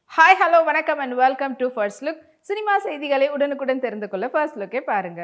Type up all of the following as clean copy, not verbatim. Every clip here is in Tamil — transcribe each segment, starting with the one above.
Hi, hello, வணக்கம் and welcome to First Look. Cinema செய்திகளை உடனுக்குடன் தெரிந்து கொள்ள First Look-ஐ பாருங்க.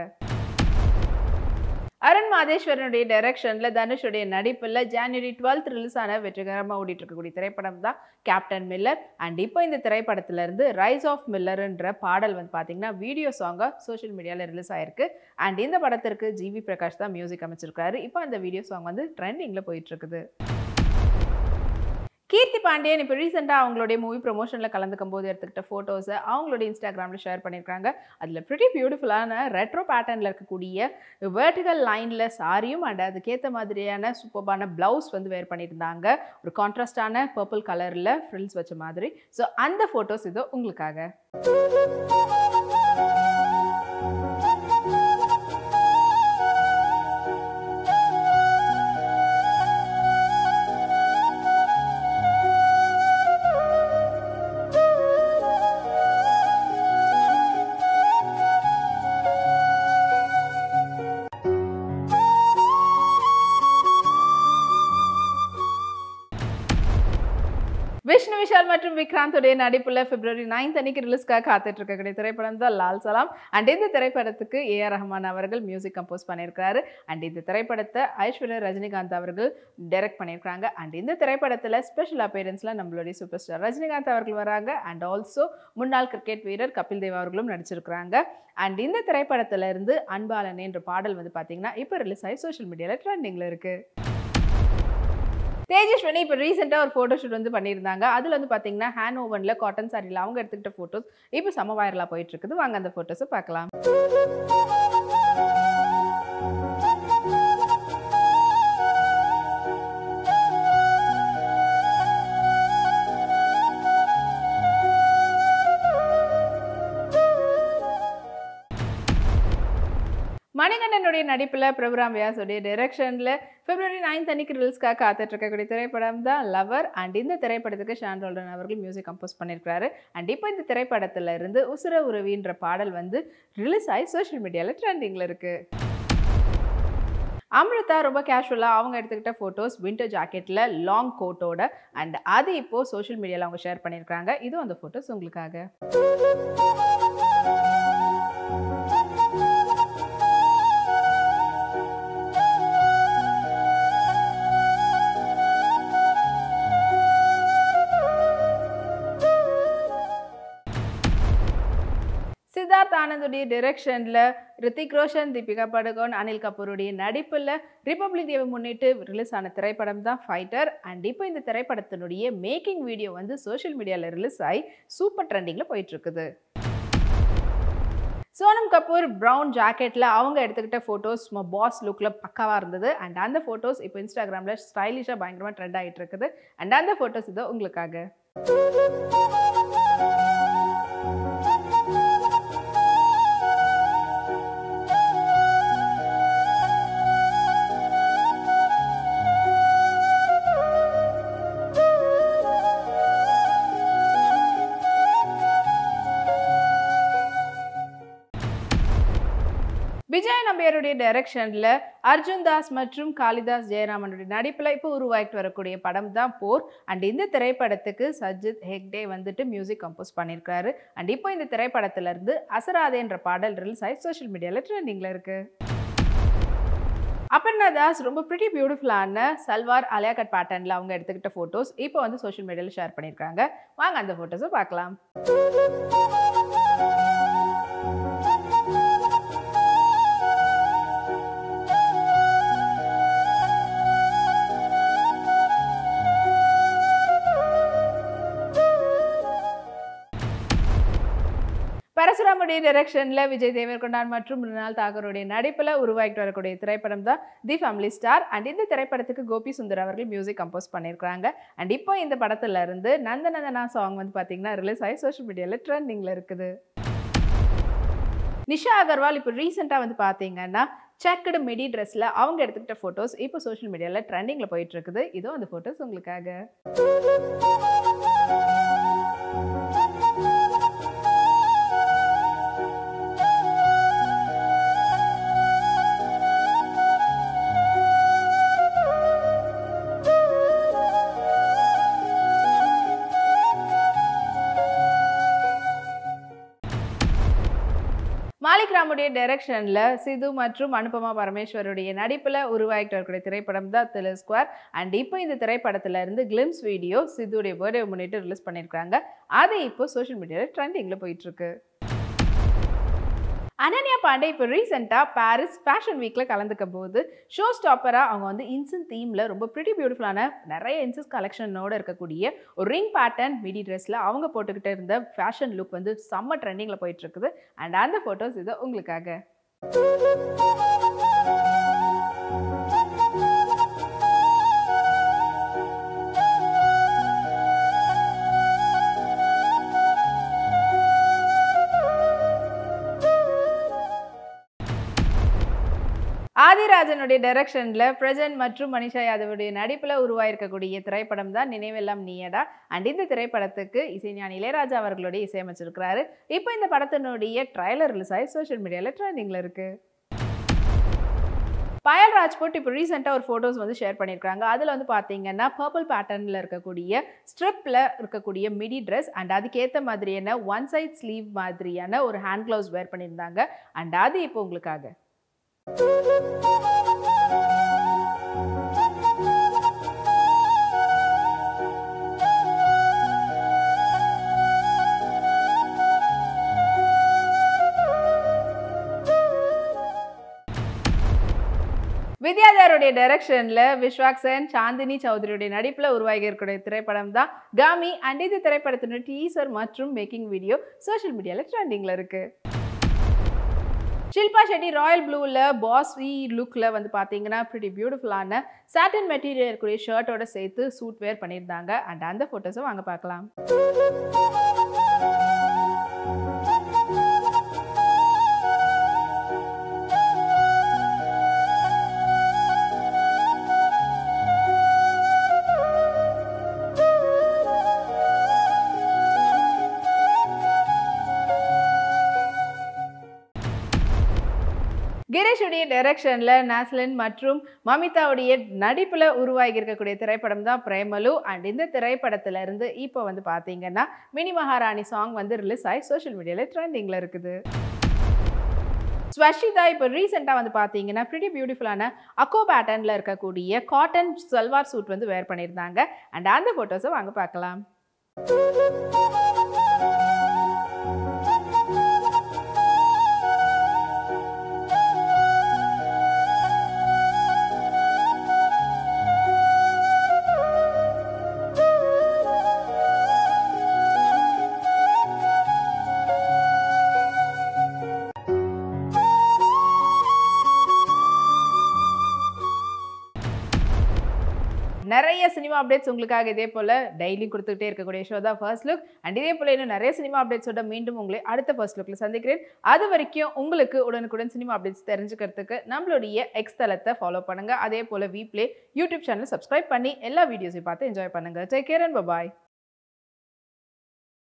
அருண் மாதேஸ்வரனுடைய டைரக்ஷன்ல தனுஷுடைய நடிப்புல ஜனவரி 12th ரிலீஸ் ஆன வெற்றிகரமாக ஓடிட்டு இருக்கக்கூடிய திரைப்படம் தான் கேப்டன் மில்லர். அண்ட் இப்போ இந்த திரைப்படத்துல இருந்து ரைஸ் ஆஃப் மில்லர்ன்ற பாடல் வந்து பாத்தீங்கன்னா வீடியோ சாங்கா சோஷியல் மீடியால ரிலீஸ் ஆயிருக்கு. அண்ட் இந்த படத்திற்கு ஜிவி பிரகாஷ் தான் மியூசிக் அமைச்சிருக்காரு. இப்போ அந்த வீடியோ சாங் வந்து ட்ரெண்டிங்ல போயிட்டு இருக்குது. கீர்த்தி பாண்டியன் இப்போ ரீசெண்டாக அவங்களுடைய மூவி ப்ரொமோஷனில் கலந்துக்கும் போது எடுத்துக்கிட்ட ஃபோட்டோஸை அவங்களுடைய இன்ஸ்டாகிராமில் ஷேர் பண்ணியிருக்காங்க. அதில் ப்ரிட்டி பியூட்டிஃபுல்லான ரெட்ரோ பேட்டர்னில் இருக்கக்கூடிய வெர்டிகல் லைனில் சாரியும் அண்ட் அதுக்கேற்ற மாதிரியான சூப்பர்பான ப்ளவுஸ் வந்து வேர் பண்ணியிருந்தாங்க. ஒரு கான்ட்ராஸ்டான பர்பிள் கலரில் ஃப்ரில்ஸ் வச்ச மாதிரி. ஸோ அந்த ஃபோட்டோஸ் இதோ உங்களுக்காக. விஷ்ணு விஷால் மற்றும் விக்ராந்தோடைய நடிப்புல February 9th அன்னைக்கு ரிலீஸ்க்காக காத்துட்டு இருக்கக்கூடிய திரைப்படம் தான் லால் சலாம். அண்ட் இந்த திரைப்படத்துக்கு A.R. ரஹ்மான் அவர்கள் மியூசிக் கம்போஸ் பண்ணியிருக்காரு. அண்ட் இந்த திரைப்படத்தை ஐஸ்வர்யா ரஜினிகாந்த் அவர்கள் டைரக்ட் பண்ணியிருக்காங்க. அண்ட் இந்த திரைப்படத்தில் ஸ்பெஷல் அப்பியரன்ஸ்ல நம்மளுடைய சூப்பர் ஸ்டார் ரஜினிகாந்த் அவர்கள் வராங்க. அண்ட் ஆல்சோ முன்னாள் கிரிக்கெட் வீரர் கபில் தேவ் அவர்களும் நடிச்சிருக்கிறாங்க. அண்ட் இந்த திரைப்படத்துல இருந்து அன்பாலனே என்ற பாடல் வந்து பாத்தீங்கன்னா இப்போ ரிலீஸ் ஆகி சோஷியல் மீடியால ட்ரெண்டிங்ல இருக்கு. தேஜஸ்வினி இப்போ ரீசெண்டாக ஒரு ஃபோட்டோ ஷூட் வந்து பண்ணியிருந்தாங்க. அதில் வந்து பார்த்தீங்கன்னா ஹேண்ட் ஓவனில் காட்டன் சாரியில் அவங்க எடுத்துக்கிட்ட ஃபோட்டோஸ் இப்போ செம வைரலாக போயிட்டு இருக்குது. வாங்க அந்த ஃபோட்டோஸை பார்க்கலாம். மணிகண்டனுடைய நடிப்பில் பிரபுராம் வியாஸுடைய டைரக்ஷனில் February 9th அன்னைக்கு ரிலீஸ்க்காக காத்துட்டு இருக்கக்கூடிய திரைப்படம் தான் லவர். அண்ட் இந்த திரைப்படத்துக்கு ஷான் ரோல்டன் அவர்கள் மியூசிக் கம்போஸ் பண்ணியிருக்காரு. அண்ட் இப்போ இந்த திரைப்படத்துல இருந்து உசுர உறவின்ற பாடல் வந்து ரிலீஸ் ஆகி சோஷியல் மீடியாவில் ட்ரெண்டிங்கில் இருக்கு. அமிர்தா ரொம்ப கேஷுவலாக அவங்க எடுத்துக்கிட்ட ஃபோட்டோஸ் வின்டர் ஜாக்கெட்டில் லாங் கோட்டோட. அண்ட் அது இப்போது சோஷியல் மீடியாவில் அவங்க ஷேர் பண்ணியிருக்காங்க. இதுவும் அந்த ஃபோட்டோஸ் உங்களுக்காக. சித்தார்த் ஆனந்துடைய டைரக்ஷனில் ரித்திக் ரோஷன், தீபிகா படுகோன், அனில் கபூருடைய நடிப்பில் ரிபப்ளிக் டேவை முன்னிட்டு ரிலீஸ் ஆன திரைப்படம் தான் ஃபைட்டர். அண்ட் இப்போ இந்த திரைப்படத்தினுடைய மேக்கிங் வீடியோ வந்து சோஷியல் மீடியாவில் ரிலீஸ் ஆகி சூப்பர் ட்ரெண்டிங்கில் போயிட்டு இருக்குது. சோனம் கபூர் ப்ரௌன் ஜாக்கெட்டில் அவங்க எடுத்துக்கிட்ட ஃபோட்டோஸ் பாஸ் லுக்கில் பக்காவாக இருந்தது. அண்ட் அந்த ஃபோட்டோஸ் இப்போ இன்ஸ்டாகிராமில் ஸ்டைலிஷாக பயங்கரமாக ட்ரெண்ட் ஆகிட்டு இருக்குது. அண்ட் அந்த ஃபோட்டோஸ் இதோ உங்களுக்காக. விஜய் நம்பியாருடைய டைரக்ஷனில் அர்ஜுன் தாஸ் மற்றும் காளிதாஸ் ஜெயராமனுடைய நடிப்பில் இப்போ உருவாகிட்டு வரக்கூடிய படம் தான் போர். அண்ட் இந்த திரைப்படத்துக்கு சஜித் ஹெக்டே வந்துட்டு மியூசிக் கம்போஸ் பண்ணியிருக்காரு. அண்ட் இப்போ இந்த திரைப்படத்திலிருந்து அசராதே என்ற பாடல் ரிலீஸ் ஆகி சோஷியல் மீடியாவில் ட்ரெண்டிங்கில் இருக்கு. அபர்ணா தாஸ் ரொம்ப ப்ரிட்டி பியூட்டிஃபுல்லான சல்வார் அலியா கட் பேட்டர்னில் அவங்க எடுத்துக்கிட்ட ஃபோட்டோஸ் இப்போ வந்து சோஷியல் மீடியாவில் ஷேர் பண்ணியிருக்காங்க. வாங்க அந்த ஃபோட்டோஸை பார்க்கலாம். பரசுராமுடைய டைரக்ஷனில் விஜய் தேவர்கொண்டான் மற்றும் மிருனால் தாகருடைய நடிப்பில் உருவாகிட்டு வரக்கூடிய திரைப்படம் தான் தி ஃபேமிலி ஸ்டார். அண்ட் இந்த திரைப்படத்துக்கு கோபி சுந்தர் அவர்கள் மியூசிக் கம்போஸ் பண்ணியிருக்காங்க. அண்ட் இப்போ இந்த படத்துல இருந்து நந்தநந்தனா சாங் வந்து பார்த்தீங்கன்னா ரிலீஸ் ஆகி சோஷியல் மீடியாவில் ட்ரெண்டிங்கில் இருக்குது. நிஷா அகர்வால் இப்போ ரீசெண்டாக வந்து பார்த்தீங்கன்னா செக்குடு மிடி ட்ரெஸ்ஸில் அவங்க எடுத்துக்கிட்ட ஃபோட்டோஸ் இப்போ சோஷியல் மீடியாவில் ட்ரெண்டிங்கில் போயிட்டு இருக்குது. இதோ அந்த ஃபோட்டோஸ் உங்களுக்காக. மாலிக்ராமுடைய டைரக்ஷன்ல சிது மற்றும் அனுபமா பரமேஸ்வருடைய நடிப்புல உருவாகிட்டு இருக்கிற திரைப்படம் தான் தில்லர் ஸ்குவார். அண்ட் இப்போ இந்த திரைப்படத்துல இருந்து கிளிம்ஸ் வீடியோ சிதுடைய பர்த்டே முன்னிட்டு ரிலீஸ் பண்ணியிருக்காங்க. அது இப்போ சோஷியல் மீடியாவில் ட்ரெண்டிங்ல போயிட்டு இருக்கு. அனன்யா பாண்டே இப்போ ரீசெண்டாக பாரிஸ் ஃபேஷன் வீக்கில் கலந்துக்க போது ஷோ ஸ்டாப்பராக அவங்க வந்து இன்சன் தீமில் ரொம்ப ப்ரிட்டி பியூட்டிஃபுல்லான நிறைய இன்சஸ் கலெக்ஷனோடு இருக்கக்கூடிய ஒரு ரிங் பேட்டர்ன் மிடி ட்ரெஸ்ஸில் அவங்க போட்டுக்கிட்டு இருந்த ஃபேஷன் லுக் வந்து செம்ம ட்ரெண்டிங்கில் போயிட்டுருக்குது. அண்ட் அந்த ஃபோட்டோஸ் இது உங்களுக்காக. ஆதிராஜனுடைய டைரக்ஷன்ல பிரஜன் மற்றும் மனிஷா யாதவுடைய நடிப்புல உருவாயிருக்கக்கூடிய திரைப்படம் தான் நினைவெல்லாம் நீயடா. அண்ட் இந்த திரைப்படத்துக்கு இசைஞானி இளையராஜா அவர்களுடைய இசையமைச்சிருக்கிறாரு. இப்போ இந்த படத்தினுடைய ட்ரைலர் ரிலீஸ் ஆகி சோஷியல் மீடியால ட்ரெண்டிங்ல இருக்கு. பாயல் ராஜ்புட் இப்போ ரீசெண்டாக ஒரு ஃபோட்டோஸ் வந்து ஷேர் பண்ணியிருக்காங்க. அதில் வந்து பார்த்தீங்கன்னா பர்பிள் பேட்டர்னில் இருக்கக்கூடிய ஸ்ட்ரிப்பில் இருக்கக்கூடிய மிடி ட்ரெஸ் அண்ட் அதுக்கேற்ற மாதிரியான ஒன் சைட் ஸ்லீவ் மாதிரியான ஒரு ஹேண்ட் க்ளவுஸ் வேர் பண்ணியிருந்தாங்க. அண்ட் அது இப்போ உங்களுக்காக. வித்யாதருடைய டைரக்ஷன்ல விஸ்வாக்சன் சாந்தினி சௌத்ரியுடைய நடிப்புல உருவாகி இருக்கிற திரைப்படம் தான் காமி. அண்ட் இந்த திரைப்படத்தினுடைய டீசர் மற்றும் மேக்கிங் வீடியோ சோஷியல் மீடியால ட்ரெண்டிங்ல இருக்கு. ஷில்பா ஷெட்டி ராயல் ப்ளூவில் பாஸ்வி லுக்கில் வந்து பார்த்தீங்கன்னா ப்ரிட்டி பியூட்டிஃபுல்லான சாட்டன் மெட்டீரியல் இருக்கக்கூடிய ஷர்ட்டோட சேர்த்து சூட் வேர் பண்ணியிருந்தாங்க. அண்ட் அந்த ஃபோட்டோஸை வாங்க பார்க்கலாம். கிரீஷுடைய டைரக்ஷன்ல நாஸ்லின் மற்றும் மமிதாவுடைய நடிப்புல உருவாகி இருக்கக்கூடிய திரைப்படம் தான் பிரேமலு. அண்ட் இந்த திரைப்படத்துல இருந்து இப்போ வந்து பாத்தீங்கன்னா மினி மகாராணி சாங் வந்து ரிலீஸ் ஆகி சோஷியல் மீடியால ட்ரெண்டிங்ல இருக்குது. ஸ்வஷிதா இப்போ ரீசெண்டாக வந்து பார்த்தீங்கன்னா ப்ரிட்டி பியூட்டிஃபுல்லான அக்கோ பேட்டர்னில் இருக்கக்கூடிய காட்டன் சல்வார் சூட் வந்து வேர் பண்ணியிருந்தாங்க. அண்ட் அந்த ஃபோட்டோஸை வாங்க பார்க்கலாம். நிறைய சினிமா அப்டேட்ஸ் உங்களுக்காக இதே போல் டெய்லி கொடுத்துக்கிட்டே இருக்கக்கூடிய ஷோ தான் ஃபர்ஸ்ட் லுக். அண்ட் இதே போல் இன்னும் நிறைய சினிமா அப்டேட்ஸோட மீண்டும் உங்களை அடுத்த ஃபர்ஸ்ட் லுக்கில் சந்திக்கிறேன். அது வரைக்கும் உங்களுக்கு உடனுக்குடன் சினிமா அப்டேட்ஸ் தெரிஞ்சுக்கிறதுக்கு நம்மளுடைய எக்ஸ் தளத்தை ஃபாலோ பண்ணுங்கள். அதே போல் வீப்ளே யூடியூப் சேனல் சப்ஸ்கிரைப் பண்ணி எல்லா வீடியோஸையும் பார்த்து என்ஜாய் பண்ணுங்கள். Take care and bye.